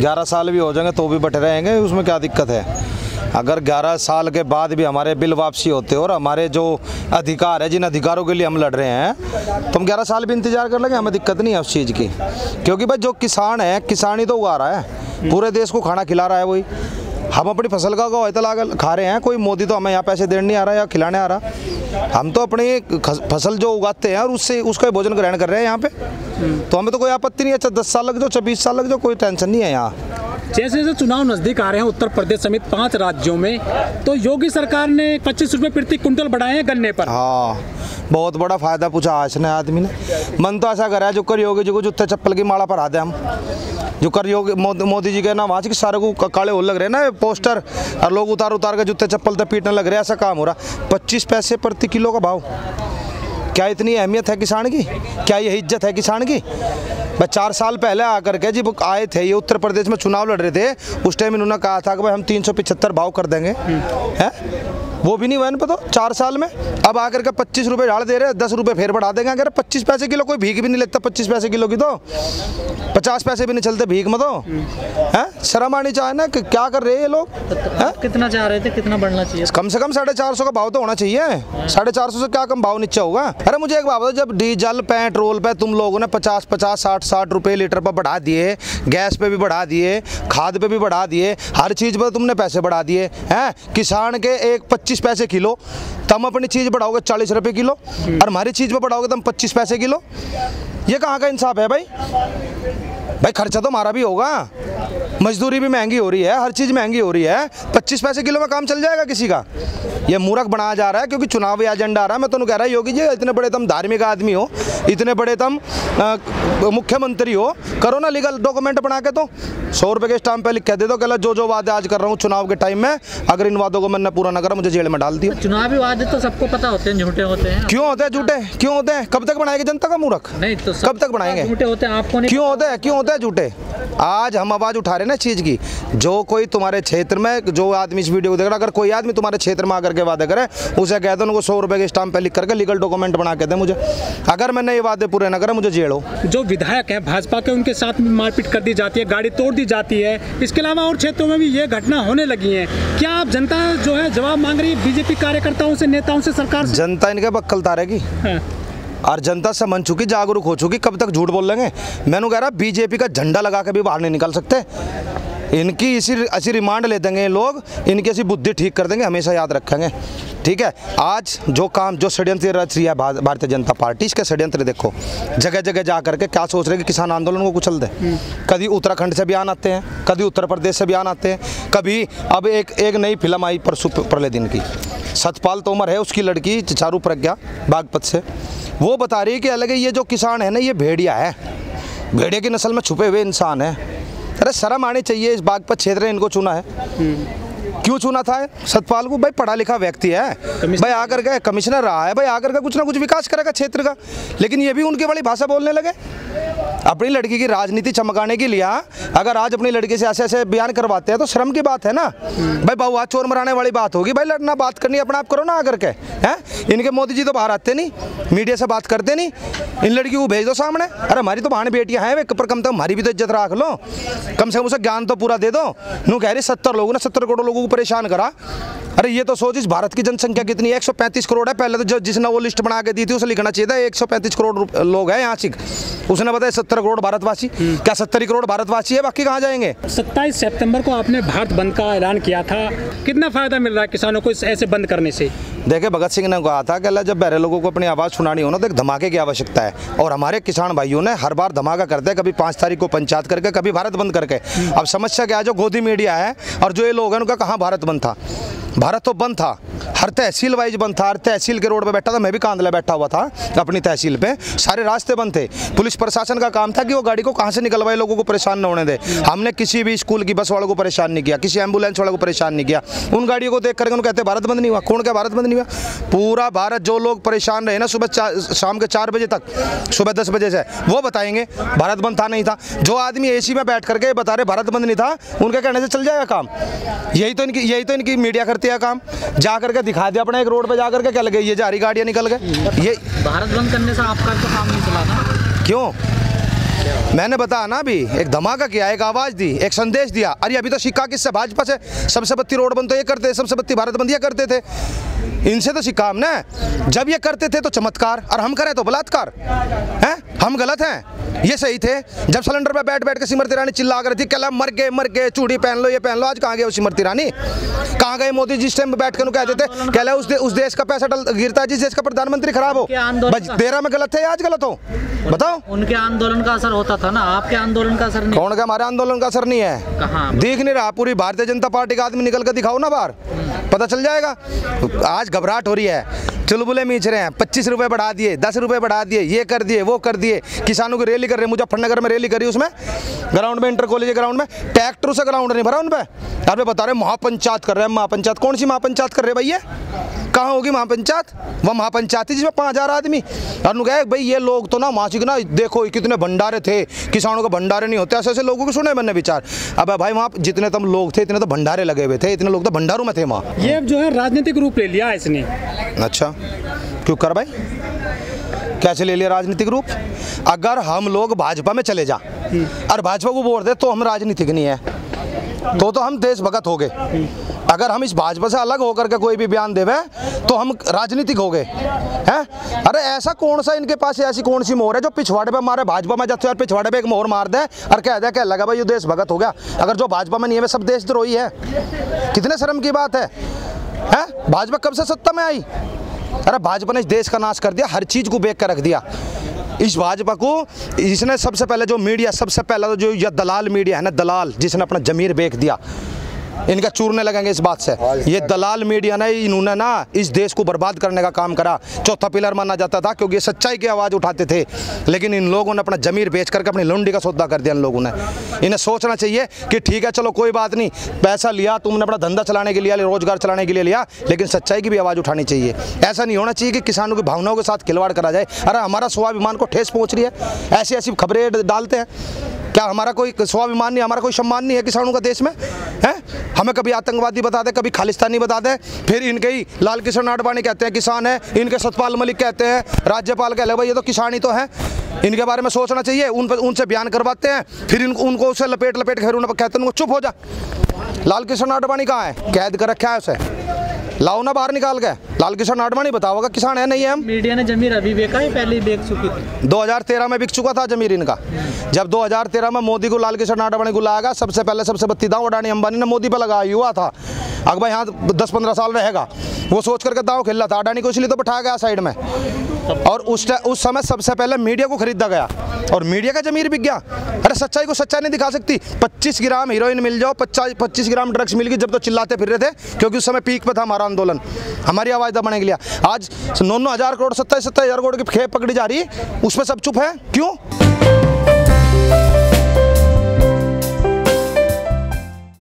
11 साल भी हो जाएंगे तो भी बटे रहेंगे, उसमें क्या दिक्कत है। अगर 11 साल के बाद भी हमारे बिल वापसी होते और हमारे जो अधिकार है, जिन अधिकारों के लिए हम लड़ रहे हैं, तो हम 11 साल भी इंतजार कर लेंगे, हमें दिक्कत नहीं है उस चीज़ की। क्योंकि भाई जो किसान है, किसान ही तो उगा रहा है, पूरे देश को खाना खिला रहा है वही। हम अपनी फसल का इतना खा रहे हैं, कोई मोदी तो हमें यहाँ पैसे देने नहीं आ रहा या खिलाने आ रहा। हम तो अपनी फसल जो उगाते हैं और उससे उसका भोजन ग्रहण कर रहे हैं यहाँ पे, तो हमें तो कोई आपत्ति नहीं है। 10 साल लग जाओ, 20 साल लग जाओ, कोई टेंशन नहीं है यहाँ। जैसे जैसे चुनाव नजदीक आ रहे हैं उत्तर प्रदेश समेत 5 राज्यों में, तो योगी सरकार ने 25 रुपये प्रति क्विंटल बढ़ाए हैं गन्ने पर। हाँ, बहुत बड़ा फायदा पूछा आज ने आदमी ने। मन तो ऐसा करा है जो कर योगी जी को जूते चप्पल की माला पर दे हम, जो कर योगी मोदी जी के नाम आज के सारे को काले हो लग रहे हैं ना पोस्टर, और लोग उतार उतार के जूते चप्पल तक पीटने लग रहे हैं। ऐसा काम हो रहा। 25 पैसे प्रति किलो का भाव, क्या इतनी अहमियत है किसान की? क्या ये इज्जत है किसान की? भाई 4 साल पहले आकर के जब आए थे ये उत्तर प्रदेश में चुनाव लड़ रहे थे, उस टाइम इन्होंने कहा था कि भाई हम 375 भाव कर देंगे, हैं? वो भी नहीं हुआ इनको तो 4 साल में। अब आकर के 25 रुपये झाड़ दे रहे, 10 रुपये फिर बढ़ा देंगे। अगर 25 पैसे किलो, कोई भीख भी नहीं लगता 25 पैसे किलो की, तो 50 पैसे भी नहीं चलते भीख में, तो है शर्म आनी चाहिए ना कि क्या कर रहे हैं ये लोग। कितना चाह रहे थे, कितना बढ़ना चाहिए? कम से कम 450 का भाव तो होना चाहिए। 450 से क्या कम भाव नीचे होगा? अरे मुझे एक बात बताओ, जब डीजल पेट्रोल पे तुम लोगों ने 50 60 रुपए लीटर पर बढ़ा दिए, गैस पे भी बढ़ा दिए, खाद पे भी बढ़ा दिए, हर चीज पर तुमने पैसे बढ़ा दिए हैं। किसान के एक 25 पैसे किलो, तुम अपनी चीज बढ़ाओगे 40 रुपए किलो, और हमारी चीज पर बढ़ाओगे तुम 25 पैसे किलो। ये कहाँ का इंसाफ है भाई? भाई खर्चा तो हमारा भी होगा, मजदूरी भी महंगी हो रही है, हर चीज़ महंगी हो रही है। 25 पैसे किलो में काम चल जाएगा किसी का? ये मूर्ख बनाया जा रहा है क्योंकि चुनावी एजेंडा आ रहा है। मैं तो कह रहा है योगी जी, इतने बड़े तुम धार्मिक आदमी हो, इतने बड़े तुम मुख्यमंत्री हो, करो ना लीगल डॉक्यूमेंट बना के, तो 100 रुपये के स्टाम्प पे लिख के दे दो कि जो वादे आज कर रहा हूँ चुनाव के टाइम में, अगर इन वादों को मैंने पूरा ना करा मुझे जेल में डाल दिया। चुनावी वादे तो सबको पता होते हैं झूठे होते हैं। क्यों होते हैं झूठे? क्यों होते हैं? कब तक बनाएंगे जनता का मूर्ख? नहीं तो कब तक बनाएंगे? झूठे होते हैं, आपको नहीं क्यों होते हैं? क्यों होते हैं झूठे? आज हम आवाज उठा रहे हैं ना चीज की। जो कोई तुम्हारे क्षेत्र में, जो आदमी इस वीडियो को देख रहा, अगर कोई आदमी तुम्हारे क्षेत्र में आकर के वादे करे, उसे कह दो उनको 100 रुपए के स्टाम्प पे लिख करके लीगल डॉक्यूमेंट बना के दे मुझे। अगर मैंने ये वादे पूरे न करे मुझे जेल हो। जो विधायक है भाजपा के, उनके साथ में मारपीट कर दी जाती है, गाड़ी तोड़ दी जाती है। इसके अलावा और क्षेत्रों में भी ये घटना होने लगी है। क्या आप जनता जो है जवाब मांग रही है बीजेपी कार्यकर्ताओं से, नेताओं से, सरकार से? जनता इनके बक्कल तारेगी और जनता समझ चुकी, जागरूक हो चुकी। कब तक झूठ बोल लेंगे? मैंने कह रहा बीजेपी का झंडा लगा के भी बाहर नहीं निकल सकते। इनकी ऐसी रिमांड ले देंगे लोग, इनकी ऐसी बुद्धि ठीक कर देंगे, हमेशा याद रखेंगे। ठीक है, आज जो काम, जो षड्यंत्र रच रही है भारतीय जनता पार्टी, इसके षड्यंत्र देखो। जगह जगह जा करके क्या सोच रहे कि किसान आंदोलन को कुचल दे। कभी उत्तराखंड से बयान आते हैं, कभी उत्तर प्रदेश से बयान आते हैं, कभी अब एक नई फिल्म आई परसों प्रलय दिन की, सतपाल तोमर है उसकी लड़की चारू प्रज्ञा बागपत से, वो बता रही है कि अलग ये जो किसान है ना, ये भेड़िया है, भेड़िया की नस्ल में छुपे हुए इंसान है। अरे शर्म आनी चाहिए। इस बागपत क्षेत्र ने इनको चुना है। क्यों चुना था सतपाल को? भाई पढ़ा लिखा व्यक्ति है, भाई आकर के कमिश्नर रहा है, भाई आकर के कुछ ना कुछ विकास करेगा क्षेत्र का। लेकिन ये भी उनकी बड़ी भाषा बोलने लगे अपनी लड़की की राजनीति चमकाने के लिए। अगर आज अपनी लड़की से ऐसे ऐसे बयान करवाते हैं तो शर्म की बात है ना भाई। बहुआ चोर मराने वाली बात होगी भाई। लड़ना, बात करनी अपना आप करो ना आकर के, हैं? इनके मोदी जी तो बाहर आते नहीं, मीडिया से बात करते नहीं। इन लड़की को भेज दो सामने। अरे हमारी तो बहन बेटियां हैं, पर कम से कम हमारी भी तो इज्जत रख लो, कम से कम उसे ज्ञान तो पूरा दे दो। नू कह रही 70 लोगों ने 70 करोड़ लोगों को परेशान करा। अरे ये तो सोच, इस भारत की जनसंख्या कितनी है? 135 करोड़ है। पहले तो जिसने वो लिस्ट बना के दी थी उसे लिखना चाहिए था 135 करोड़ लोग हैं यहाँ से। उसने बताया 70 करोड़ भारतवासी। क्या 70 करोड़ भारतवासी है? बाकी कहाँ जाएंगे? 27 सितंबर को आपने भारत बंद का ऐलान किया था, कितना फायदा मिल रहा है किसानों को ऐसे बंद करने से? देखिए, भगत सिंह ने कहा था कि जब बहरे लोगों को अपनी आवाज़ सुनानी हो ना तो एक धमाके की आवश्यकता है। और हमारे किसान भाइयों ने हर बार धमाका करते हैं, कभी 5 तारीख को पंचायत करके, कभी भारत बंद करके। अब समस्या क्या है? जो गोदी मीडिया है और जो ये लोग हैं उनका कहाँ भारत बंद था? भारत तो बंद था, हर तहसील वाइज बंद था। हर तहसील के रोड पे बैठा था, मैं भी कांदला बैठा हुआ था अपनी तहसील पे, सारे रास्ते बंद थे। पुलिस प्रशासन का काम था कि वो गाड़ी को कहाँ से निकलवाए, लोगों को परेशान न होने दे। हमने किसी भी स्कूल की बस वालों को परेशान नहीं किया, किसी एम्बुलेंस वालों को परेशान नहीं किया। उन गाड़ियों को देख करके उन्होंने कहते भारत बंद नहीं हुआ। कौन क्या भारत बंद नहीं हुआ? पूरा भारत, जो लोग परेशान रहे ना सुबह शाम के 4 बजे तक, सुबह 10 बजे से, वो बताएंगे भारत बंद था नहीं था। जो आदमी AC में बैठ करके बता रहे भारत बंद नहीं था, उनके कहने से चल जाएगा काम? यही तो इनकी मीडिया करती है काम। जा करके दिखा दिया अपने एक रोड पे, जा करके क्या लगे ये जा रही गाड़ियाँ निकल गए। ये भारत बंद करने से आपका तो काम नहीं चला था? क्यों? मैंने बताया ना अभी, एक धमाका किया, एक आवाज़ दी, एक संदेश दिया। अरे अभी तो सिक्का किससे? भाजपा से। सबसे बत्ती रोड बंद तो ये करते थे, सबसे बत्ती भारत बंद ये करते थे, इनसे तो सिक्का हमने। जब ये करते थे तो चमत्कार, और हम करें तो बलात्कार हैं। हम गलत हैं, ये सही थे। जब सिलेंडर पे बैठ बैठ के स्मृति ईरानी चिल्ला कर थी, कहला मर गए, चूड़ी पहन लो, ये पहन लो। आज कहाँ गए वो स्मृति ईरानी? कहाँ गए मोदी? जिस टाइम बैठ कर कहते थे, कहला उस देश का पैसा गिरता है जिस देश का प्रधानमंत्री खराब हो। 13 में गलत थे, आज गलत हो? बताओ। उनके आंदोलन का असर होता था ना, आपके आंदोलन का असर नहीं। कौन का? हमारे आंदोलन का असर नहीं है। कहाँ दिख नहीं रहा? पूरी भारतीय जनता पार्टी का आदमी निकल कर दिखाओ ना बाहर, पता चल जाएगा। आज घबराहट हो रही है, चुलबुले मीच रहे हैं। 25 रुपए बढ़ा दिए, 10 रुपए बढ़ा दिए, ये कर दिए, वो कर दिए। किसानों की रैली कर रहे हैं, मुजफ्फरनगर में रैली करी, उसमें ग्राउंड में, इंटर कॉलेज ग्राउंड में ट्रैक्टर से ग्राउंड नहीं भरा उन पे। आप बता रहे महापंचायत कर रहे हैं। महापंचायत कौन सी महापंचायत कर रहे भैया? कहाँ होगी महापंचायत? वह महापंचायत थी जिसमें 5000 आदमी। और उन्होंने कहा भाई ये लोग तो ना मासिक ना देखो कितने भंडारे थे, किसानों के भंडारे नहीं होते। ऐसे ऐसे लोगों को सुने मैंने विचार। अब भाई वहाँ जितने तुम लोग थे, इतने तो भंडारे लगे हुए थे, इतने लोग तो भंडारों में थे वहाँ। ये जो है राजनीतिक रूप ले लिया इसने। अच्छा, क्यों कर भाई? कैसे ले लिया राजनीतिक रूप? अगर हम लोग भाजपा में चले जा और भाजपा को वोट दे तो हम राजनीतिक नहीं है, तो हम देशभक्त हो गए। अगर हम इस भाजपा से अलग होकर के कोई भी बयान देवे तो हम राजनीतिक हो गए हैं। अरे ऐसा कौन सा इनके पास ऐसी कौन सी मोहर है जो पिछवाड़े पे मारे? भाजपा में जाते हैं पिछवाड़े पे एक मोहर मार दे और कह लगा भाई ये देशभक्त हो गया। अगर जो भाजपा में नहीं है वे सब देशद्रोही है। कितने शर्म की बात है? भाजपा कब से सत्ता में आई? अरे भाजपा ने इस देश का नाश कर दिया, हर चीज़ को बेच कर रख दिया। इस भाजपा को इसने सबसे पहले जो मीडिया, सबसे पहला तो जो ये दलाल मीडिया है ना, दलाल जिसने अपना जमीर बेच दिया, इनका चूरने लगेंगे इस बात से। ये दलाल मीडिया ने, इन्होंने ना इस देश को बर्बाद करने का काम करा। चौथा पिलर माना जाता था क्योंकि ये सच्चाई की आवाज़ उठाते थे, लेकिन इन लोगों ने अपना जमीर बेच करके अपनी लुंडी का सौदा कर दिया। इन लोगों ने, इन्हें सोचना चाहिए कि ठीक है चलो कोई बात नहीं, पैसा लिया तुमने, अपना धंधा चलाने के लिए, रोजगार चलाने के लिए लिया, लेकिन सच्चाई की भी आवाज़ उठानी चाहिए। ऐसा नहीं होना चाहिए कि किसानों की भावनाओं के साथ खिलवाड़ करा जाए। अरे हमारा स्वाभिमान को ठेस पहुँच रही है, ऐसी ऐसी खबरें डालते हैं। क्या हमारा कोई स्वाभिमान नहीं, हमारा कोई सम्मान नहीं है किसानों का देश में? है हमें कभी आतंकवादी बता दे, कभी खालिस्तानी बता दे, फिर इनके ही लाल कृष्ण आडवाणी कहते हैं किसान है, इनके सतपाल मलिक कहते हैं, राज्यपाल कह ले भाई ये तो किसान ही तो है। इनके बारे में सोचना चाहिए। उनसे बयान करवाते हैं, फिर उनको उसे लपेट के फिर उनको कहते हैं उनको चुप हो जा। लाल कृष्ण आडवाणी कहाँ है? कैद कर रखा है उसे, लाओ ना बाहर निकाल के। लाल कृष्ण आडवाणी बताओगा किसान है नहीं है? हम मीडिया ने जमीर अभी बेचा है, पहले ही बेच चुकी थी। 2013 में बिक चुका था जमीर इनका। जब 2013 में मोदी को लाल कृष्ण आडवाणी को लाया, सबसे पहले सबसे बत्ती दाव अडानी अंबानी ने मोदी पर लगाया हुआ था। अगर भाई यहाँ 10-15 साल रहेगा, वो सोच करके दाव खेल रहा था। अडानी को इसलिए तो बैठाया गया साइड में। और उस समय सबसे पहले मीडिया को खरीदा गया और मीडिया का जमीर बिक गया। अरे सच्चाई को सच्चाई नहीं दिखा सकती। 25 ग्राम हीरोइन मिल जाओ, 25 ग्राम ड्रग्स मिल गई, जब तो चिल्लाते फिर रहे थे क्योंकि उस समय पीक पे था हमारा आंदोलन, हमारी आवाज़ दबाने के लिए। आज 9-9 हज़ार करोड़ 27-27 हज़ार करोड़ की खेप पकड़ी जा रही है, उस पर सब चुप है। क्यों?